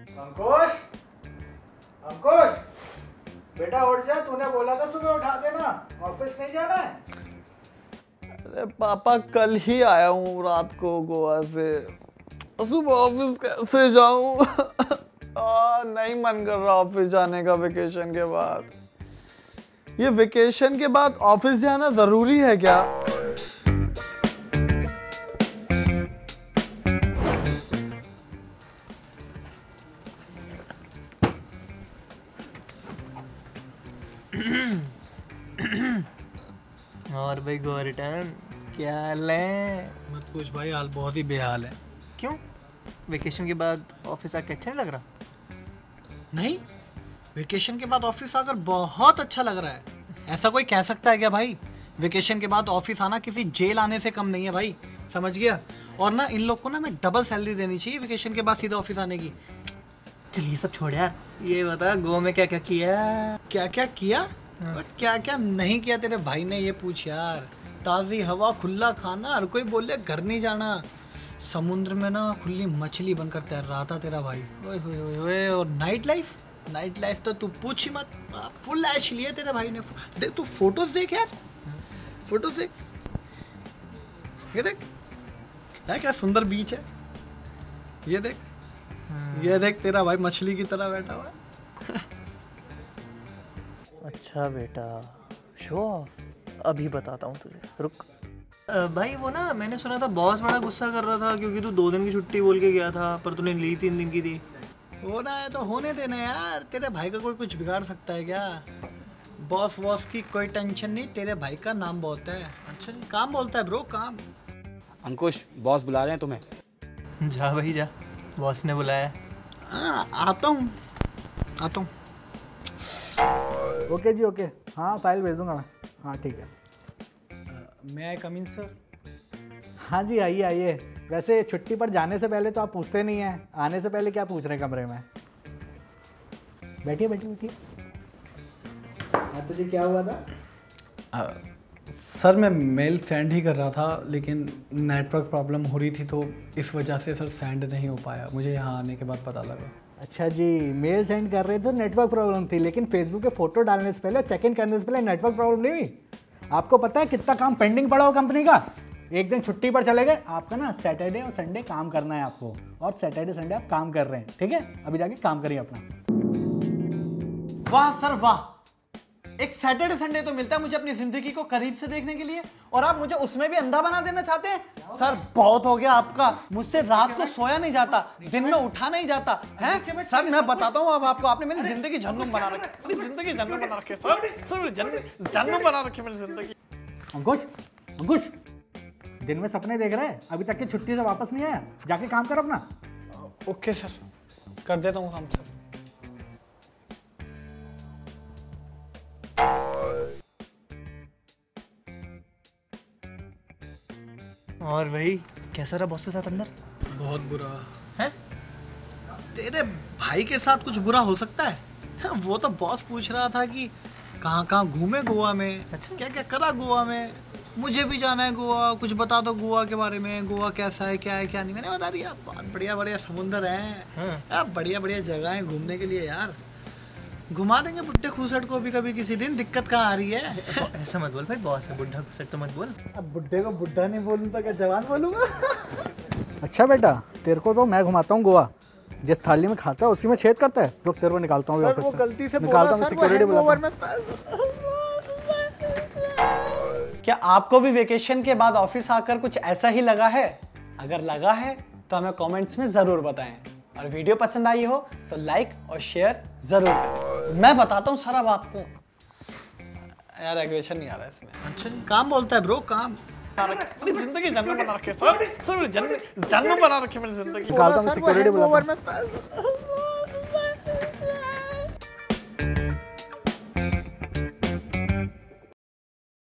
अंकुश, अंकुश, बेटा उठ जा, तूने बोला था सुबह उठा देना, ऑफिस नहीं जाना है। अरे पापा कल ही आया हूँ रात को गोवा से, सुबह ऑफिस कैसे जाऊँ? नहीं मन कर रहा ऑफिस जाने का वेकेशन के बाद। ये वेकेशन के बाद ऑफिस जाना जरूरी है क्या? और भाई गो रिटर्न क्या हाल है? मत पूछ भाई, हाल बहुत ही बेहाल है। क्यों? वेकेशन के बाद ऑफिस आके अच्छा नहीं लग रहा? नहीं, वेकेशन के बाद ऑफिस आकर बहुत अच्छा लग रहा है। ऐसा कोई कह सकता है क्या भाई? वेकेशन के बाद ऑफिस आना किसी जेल आने से कम नहीं है भाई, समझ गया? और ना इन लोग को ना मैं डबल सैलरी देनी चाहिए वेकेशन के बाद सीधा ऑफिस आने की। चल ये सब छोड़ यार, ये बता गोवा में क्या क्या किया? क्या क्या किया और क्या क्या नहीं किया तेरे भाई ने, ये पूछ यार। ताज़ी हवा, खुला खाना, हर कोई बोले घर नहीं जाना। समुद्र में ना खुली मछली बनकर तैर रहा था तेरा भाई। ओए होए होए होए। और नाइट लाइफ तो तू पूछ ही मत, फुल ऐश लिया तेरे भाई ने। देख तू फोटोज देख यार, फोटोज देख, ये देख है क्या सुंदर बीच है। ये देख, ये देख तेरा भाई मछली की तरह बैठा हुआ है। अच्छा बेटा, शो ऑफ। अभी बताता हूँ तुझे, रुक। भाई वो ना मैंने सुना था बॉस बड़ा गुस्सा कर रहा था क्योंकि तू 2 दिन की छुट्टी बोल के गया था, पर तूने ली 3 दिन की थी। हो रहा है तो होने देना यार, तेरे भाई का कोई कुछ बिगाड़ सकता है क्या? बॉस वॉस की कोई टेंशन नहीं, तेरे भाई का नाम बहुत है। अच्छा जी, काम बोलता है ब्रो, काम। अंकुश, बॉस बुला रहे हैं तुम्हें। जा भाई जा, बॉस ने बुलाया। हाँ आता हूँ। ओके जी ओके, हाँ फाइल भेज दूंगा मैं। हाँ ठीक है। मैं आई कम इन सर? हाँ जी आइए आइए। वैसे छुट्टी पर जाने से पहले तो आप पूछते नहीं हैं, आने से पहले क्या पूछ रहे हैं कमरे में? बैठिए बैठिए बैठिए। हाँ तुझे क्या हुआ था? सर मैं मेल सेंड ही कर रहा था, लेकिन नेटवर्क प्रॉब्लम हो रही थी तो इस वजह से सर सेंड नहीं हो पाया। मुझे यहाँ आने के बाद पता लगा। अच्छा जी, मेल सेंड कर रहे थे, नेटवर्क प्रॉब्लम थी, लेकिन फेसबुक पे फोटो डालने से पहले, चेक इन करने से पहले नेटवर्क प्रॉब्लम नहीं हुई? आपको पता है कितना काम पेंडिंग पड़ा हो कंपनी का? एक दिन छुट्टी पर चले गए, आपका ना सैटरडे और संडे काम करना है आपको, और सैटरडे संडे आप काम कर रहे हैं, ठीक है? अभी जाके काम करिए अपना। वाह सर वाह, एक सैटरडे संडे तो मिलता है मुझे अपनी जिंदगी को करीब से देखने के लिए, और आप मुझे उसमें भी अंधा बना देना चाहते हैं? सर बहुत हो गया आपका, मुझसे रात को सोया नहीं जाता, दिन में उठा नहीं जाता है। सर मैं बताता हूँ अब आपको, आपने मेरी जिंदगी जहन्नुम बना रखी, मेरी जिंदगी जहन्नुम बना रखी सर, जहन्नुम बना रखी मेरी जिंदगी। अंकुश दिन में सपने देख रहे हैं, अभी तक की छुट्टी से वापस नहीं आया, जाके काम कर अपना। ओके सर, कर देता हूँ काम सर। और भाई कैसा रहा बॉस के साथ अंदर? बहुत बुरा है। तेरे भाई के साथ कुछ बुरा हो सकता है? वो तो बॉस पूछ रहा था कि कहाँ कहाँ घूमे गोवा में। अच्छा, क्या क्या करा गोवा में, मुझे भी जाना है गोवा, कुछ बता दो गोवा के बारे में, गोवा कैसा है क्या है क्या नहीं। मैंने बता दिया, बहुत बढ़िया बढ़िया समुंदर है, बढ़िया बढ़िया जगह है घूमने के लिए यार, घुमा देंगे बुड्ढे खूसट को भी कभी किसी दिन। दिक्कत कहाँ आ रही है? ऐसा मत बोल भाई, बॉस है, बुड्ढा खूसट तो मत बोल। अब बुड्ढे को बुड्ढा नहीं बोलूँ तो क्या जवान बोलूँगा? अच्छा बेटा, तेरे को तो मैं घुमाता हूँ गोवा, जिस थाली में खाता है उसी में छेद करता है। रुक तेरे को निकालता हूँ ऑफिस से। गलती से निकालता हूँ, सिक्योरिटी बुलाता हूँ। क्या आपको भी वेकेशन के बाद ऑफिस आकर कुछ ऐसा ही लगा है? अगर लगा है तो हमें कमेंट्स में जरूर बताएं, और वीडियो पसंद आई हो तो लाइक और शेयर जरूर करें। मैं बताता हूँ सर अब आपको, यार एग्रेशन नहीं आ रहा है इसमें। अच्छा काम बोलता है ब्रो, काम। मेरी जिंदगी जन्नत बना रखी है सर, जन्नत बना रखी है मेरी जिंदगी। निकालता हूँ, सिक्योरिटी बुलाता हूँ।